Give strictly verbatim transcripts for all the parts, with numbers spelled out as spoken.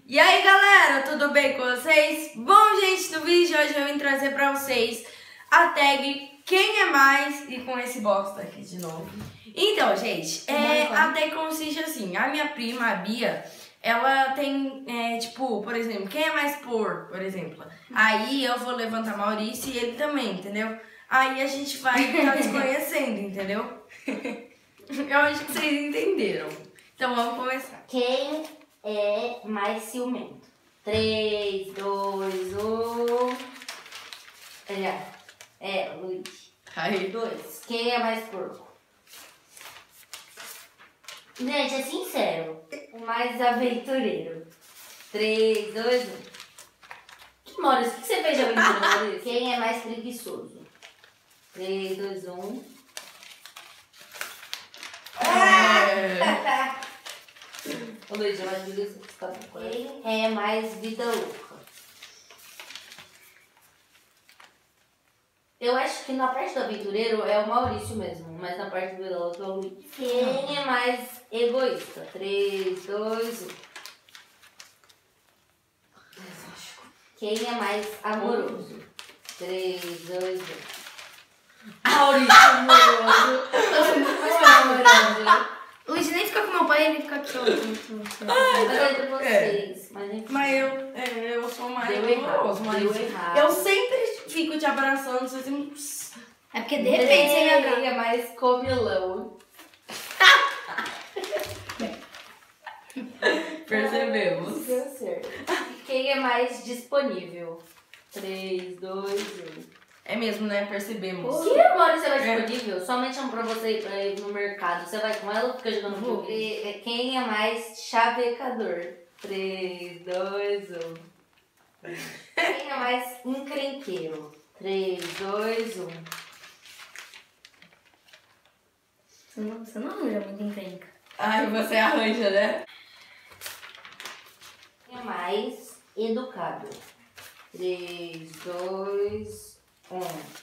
E aí galera, tudo bem com vocês? Bom gente, no vídeo de hoje eu vim trazer pra vocês a tag Quem é Mais e com esse bosta aqui de novo. Então gente, é, a tag consiste assim, a minha prima, a Bia, ela tem, é, tipo, por exemplo, quem é mais por, por exemplo. Aí eu vou levantar Maurício e ele também, entendeu? Aí a gente vai estar se conhecendo, entendeu? Eu acho que vocês entenderam. Então vamos começar. Quem é mais ciumento? três, dois, um. É, é Luiz. Aí. dois. Quem é mais porco? Gente, é sincero. O mais aventureiro. três, dois, um. Que Maurício, o que você fez de aventura, Maurício? Quem é mais preguiçoso? três, dois, um. É. Ô Luiz, eu acho que você está com Quem é mais vida louca? Eu acho que na parte do aventureiro é o Maurício mesmo, mas na parte do vida louca é o Luiz. Quem é mais egoísta? três, dois, um. Quem é mais amoroso? três, dois, um. Maurício amoroso. Não é amoroso. Luiz nem fica com meu pai, ele fica aqui, ó. Mas é entre vocês. Mas, enfim. Mas eu, é, eu sou mais Deu errado, amoroso, mas deu errado. eu sempre fico te abraçando, você assim. É porque de repente você me Quem agarra. é mais comilão? Percebemos. Deu certo. Quem é mais disponível? três, dois, um. É mesmo, né? Percebemos. Que hora você vai É. disponível? Somente pra você ir pra ir no mercado. Você vai com ela ou fica jogando jogo? Quem é mais chavecador? três, dois, um. Quem é mais encrenqueiro? três, dois, um. Você não, você não arranja muito encrenca. Ai, você arranja, né? Quem é mais educado? três, dois, um.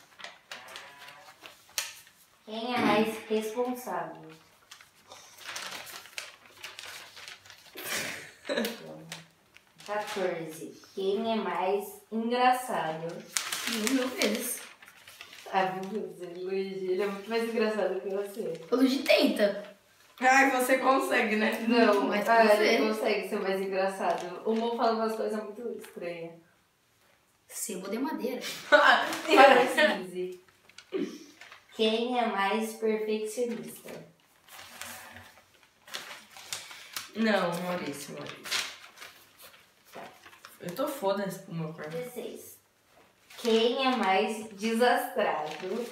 Quem é mais responsável? quatorze. Quem é mais engraçado? Mil vezes. Ah, meu Deus, Luigi, ele é muito mais engraçado que você. O Luiz tenta. Ai, você consegue, né? Não, mas ah, você. ele consegue ser mais engraçado. O Mo fala umas coisas muito estranhas. Sebo de madeira. Parece. Quem é mais perfeccionista? Não, Maurício, Maurício. Tá. Eu tô foda-se pro meu corpo. dezesseis. Quem é mais desastrado?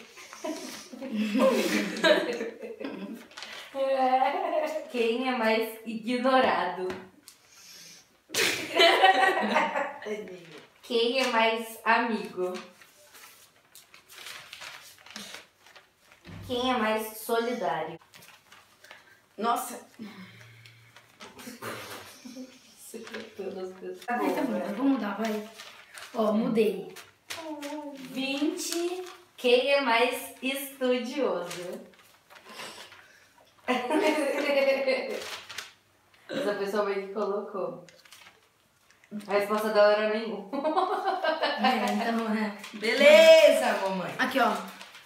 Quem é mais ignorado? Quem é mais amigo? Quem é mais solidário? Nossa. Tá Ai, tá bom, eu vou mudar, vai. Ó, mudei. vinte. Quem é mais estudioso? Essa pessoa meio que colocou. A resposta dela era nenhum. É, então, é. Beleza, mamãe. Aqui, ó.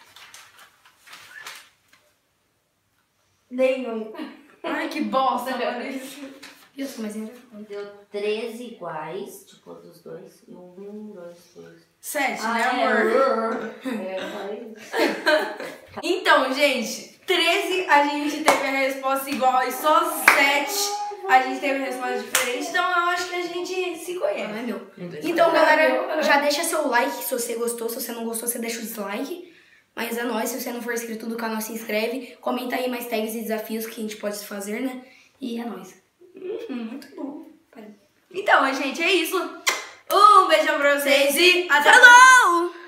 Nenhum. Ai, que bosta, Maurício. Isso, mas engraçado. Deu treze iguais, tipo, dos dois. E um, dois, três. Sete, Ah, né, é. amor? É, eu falei isso. Então, gente, treze a gente teve a resposta igual e só sete a gente teve a resposta diferente. Então eu acho que a gente se Não conhece. é meu. Um, dois, Então, três. galera, já deixa seu like se você gostou. Se você não gostou, você deixa o dislike. Mas é nóis. Se você não for inscrito no canal, se inscreve. Comenta aí mais tags e desafios que a gente pode fazer, né? E é nóis. Hum, muito bom. Então, gente, é isso. Um beijão pra vocês e até a próxima.